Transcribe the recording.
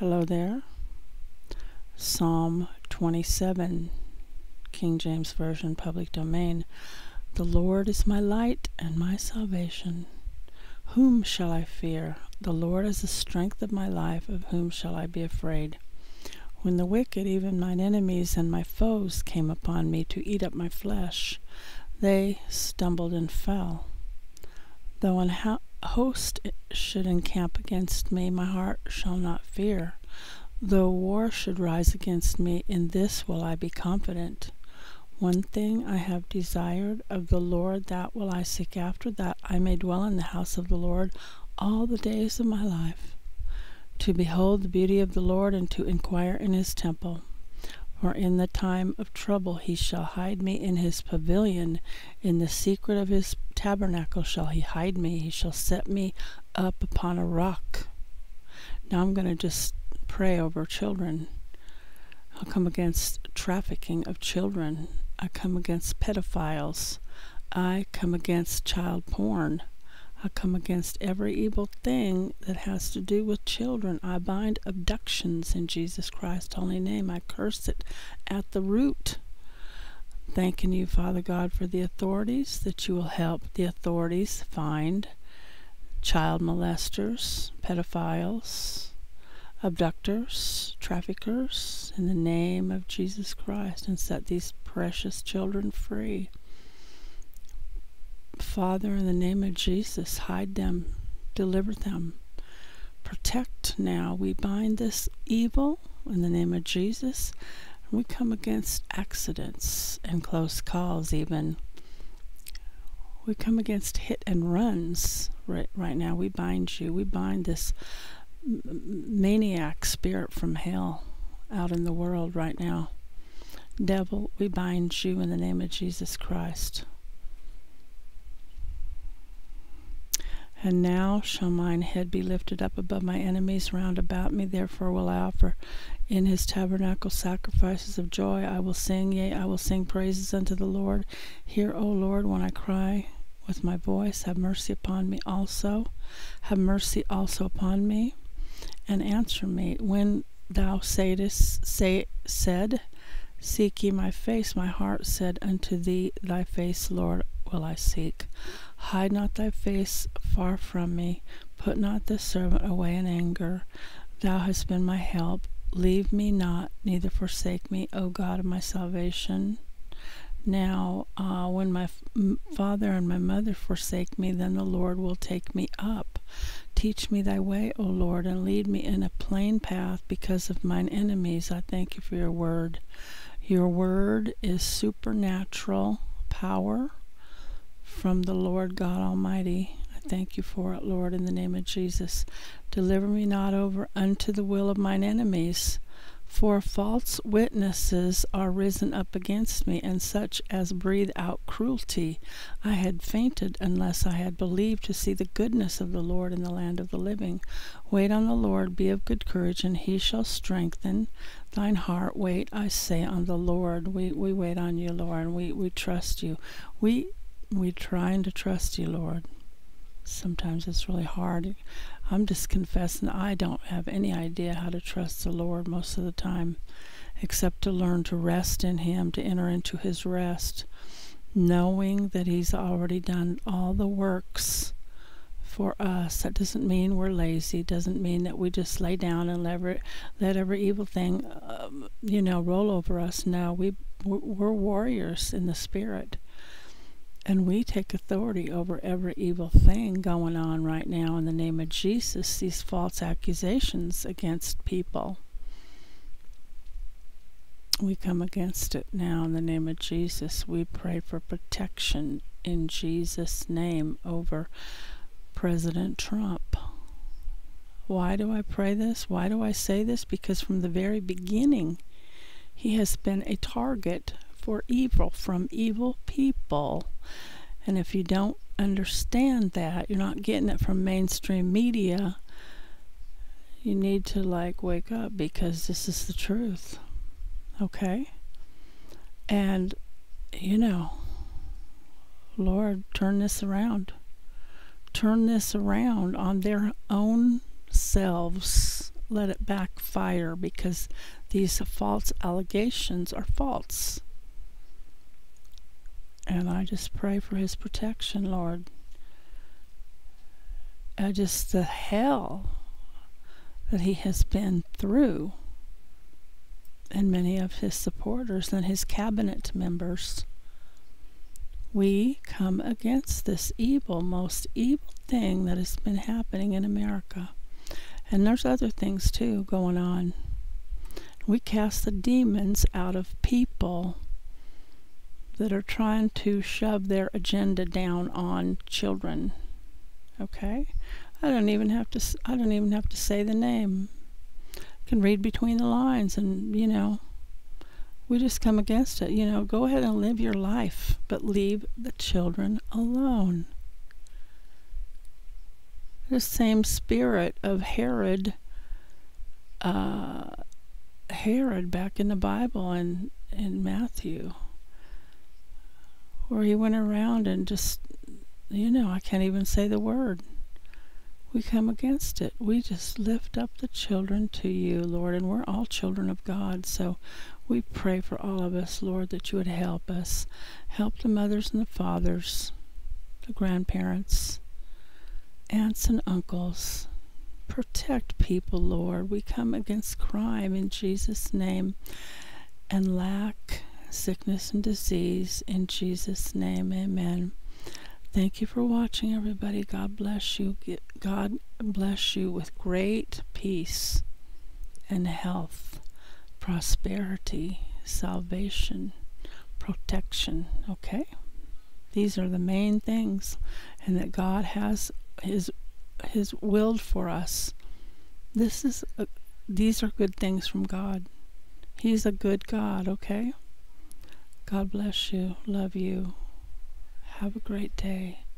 Hello there. Psalm 27, King James Version, Public Domain. The Lord is my light and my salvation. Whom shall I fear? The Lord is the strength of my life. Of whom shall I be afraid? When the wicked, even mine enemies and my foes, came upon me to eat up my flesh, they stumbled and fell. Though an host should encamp against me, my heart shall not fear. Though war should rise against me, in this will I be confident. One thing I have desired of the Lord, that will I seek after, that I may dwell in the house of the Lord all the days of my life, to behold the beauty of the Lord, and to inquire in his temple. For in the time of trouble he shall hide me in his pavilion. In the secret of his tabernacle shall he hide me. He shall set me up upon a rock. Now I'm going to just pray over children. I'll come against trafficking of children. I come against pedophiles. I come against child porn. I come against every evil thing that has to do with children. I bind abductions in Jesus Christ's holy name. I curse it at the root. Thanking you, Father God, for the authorities, that you will help the authorities find child molesters, pedophiles, abductors, traffickers, in the name of Jesus Christ, and set these precious children free. Father, in the name of Jesus, hide them, deliver them, protect now. We bind this evil in the name of Jesus. We come against accidents and close calls even. We come against hit and runs right now. We bind you. We bind this maniac spirit from hell out in the world right now. Devil, we bind you in the name of Jesus Christ. And now shall mine head be lifted up above my enemies round about me. Therefore will I offer in his tabernacle sacrifices of joy. I will sing, yea, I will sing praises unto the Lord. Hear, O Lord, when I cry with my voice. Have mercy upon me also. Have mercy also upon me, and answer me. When thou said, seek ye my face, my heart said unto thee, thy face, Lord, will I seek. Hide not thy face far from me. Put not the servant away in anger. Thou hast been my help. Leave me not, neither forsake me, O God of my salvation. Now, when my father and my mother forsake me, then the Lord will take me up. Teach me thy way, O Lord, and lead me in a plain path because of mine enemies. I thank you for your word. Your word is supernatural power from the Lord God Almighty. I thank you for it, Lord, in the name of Jesus. Deliver me not over unto the will of mine enemies, for false witnesses are risen up against me, and such as breathe out cruelty. I had fainted unless I had believed to see the goodness of the Lord in the land of the living. Wait on the Lord, be of good courage, and he shall strengthen thine heart. Wait, I say, on the Lord. We wait on you, Lord, and we trust you. We're trying to trust you, Lord. Sometimes it's really hard. I'm just confessing I don't have any idea how to trust the Lord most of the time, except to learn to rest in him, to enter into his rest, knowing that he's already done all the works for us. That doesn't mean we're lazy. Doesn't mean that we just lay down and let every evil thing, roll over us. No, we're warriors in the spirit. And we take authority over every evil thing going on right now in the name of Jesus, these false accusations against people. We come against it now in the name of Jesus. We pray for protection in Jesus' name over President Trump. Why do I pray this? Why do I say this? Because from the very beginning, he has been a target for evil from evil people. And if you don't understand that, you're not getting it from mainstream media, you need to wake up, because this is the truth. Okay? And Lord, turn this around. Turn this around on their own selves. let it backfire, because these false allegations are false. And I just pray for his protection, Lord. Just the hell that he has been through, and many of his supporters and his cabinet members. We come against this evil, most evil thing that has been happening in America. And there's other things too going on. We cast the demons out of people that are trying to shove their agenda down on children. Okay? I don't even have to say the name. I can read between the lines, and we just come against it. Go ahead and live your life, but leave the children alone. The same spirit of Herod back in the Bible and in Matthew, where he went around and just, I can't even say the word. We come against it. We just lift up the children to you, Lord, and we're all children of God. So we pray for all of us, Lord, that you would help us. Help the mothers and the fathers, the grandparents, aunts and uncles. Protect people, Lord. We come against crime in Jesus' name, and lack, sickness, and disease in Jesus' name. Amen. Thank you for watching, everybody. God bless you. God bless you with great peace and health, prosperity, salvation, protection. Okay? These are the main things, and that God has his willed for us. These are good things from God. He's a good God, okay? God bless you. Love you. Have a great day.